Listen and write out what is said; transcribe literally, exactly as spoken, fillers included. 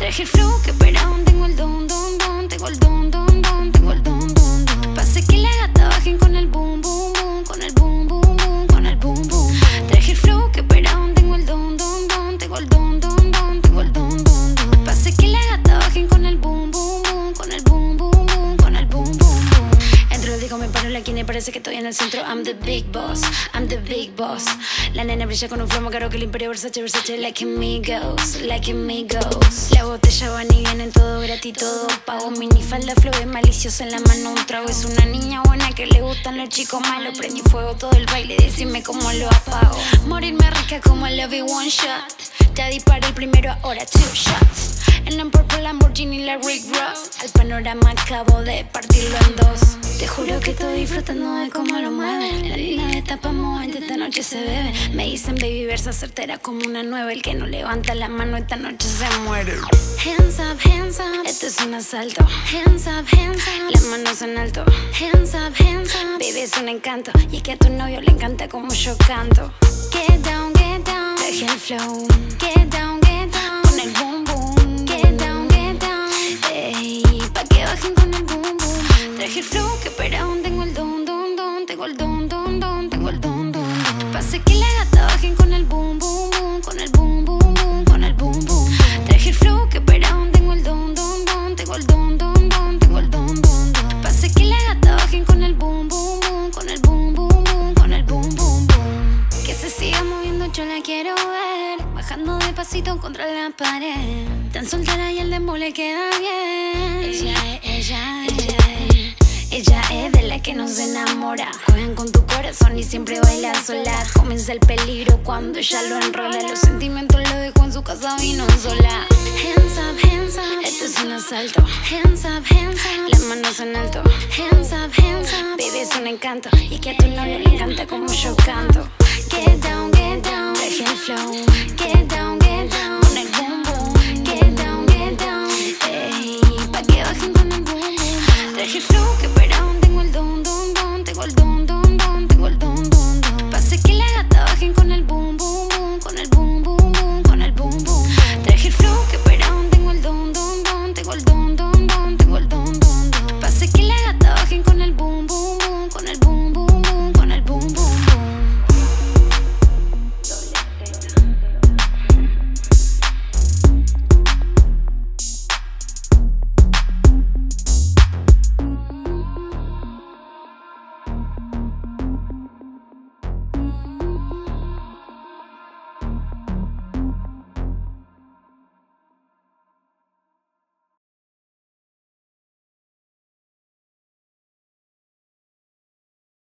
Traje el flow que esperaban, tengo el don, don, don. Tengo el don, don, don, tengo el don, don, don. Pase que la gata bajen con el boom, boom, boom. Con el boom, boom, boom, con el boom, boom. Traje el flow que esperaban, tengo el don, don, don. Tengo el don, don, don, tengo el don, don, don. Pase que la gata bajen con el boom, boom, boom. Con el boom, boom, boom, con el boom, boom, boom. Entro, digo, me paro la esquina y parece que estoy en el centro. I'm the big boss, I'm the big boss. La nena brilla con un flow más caro que el imperio Versace, Versace. Like amigos, like amigos. La botella van y vienen todo gratis, todo pago. Mini falda, flow de maliciosa en la mano un trago. Es una niña buena que le gustan los chicos malos. Prendí fuego todo el baile, decime cómo lo apago. Morirme rica como Love It One Shot. Ya disparé el primero, ahora two shots. En un purple Lamborghini la Rick Ross. Al panorama acabo de partirlo en dos. Te juro que estoy disfrutando de cómo lo mueven. La línea de tapa movente, esta noche se bebe. Me dicen baby versa certera como una nueva. El que no levanta la mano esta noche se muere. Hands up, hands up, esto es un asalto. Hands up, hands up, las manos en alto. Hands up, hands up, baby es un encanto. Y es que a tu novio le encanta como yo canto. Get down, get down, traje el flow. Get down, get down, con el boom boom. Get down, get down, ey, pa' que bajen con el boom boom. Traje el flow que esperaban, tengo el don, don, don. Tengo el don, don, don, tengo el don, don, don. Pase que la gata bajen con el boom, boom, boom. Con el boom, boom, boom, con el boom, boom. Traje el flow que esperaban, tengo el don, don, don. Tengo el don, don, don, tengo el don, don, don. Pase que la gata bajen con el boom, boom, boom. Con el boom, boom, boom, con el boom, boom, boom. Que se siga moviendo, yo la quiero ver. Bajando de pasito contra la pared. Tan soltera y el dembow le queda bien. Ella es, ella es. Ella es de la que no se enamora. Juegan con tu corazón y siempre baila sola. Comienza el peligro cuando ella lo enrola. Los sentimientos lo dejó en su casa, vino sola. Hands up, hands up, esto es un asalto. Hands up, hands up, las manos en alto. Hands up, hands up, baby es un encanto. Y que a tu novio le encanta como yo canto. Get down, get down, traje el flow. Get down, get down, con el boom boom. Get down, get down, ey, pa' que bajen con el boom boom. Traje el flow que esperaban, tengo el don, don, don. Tengo el don.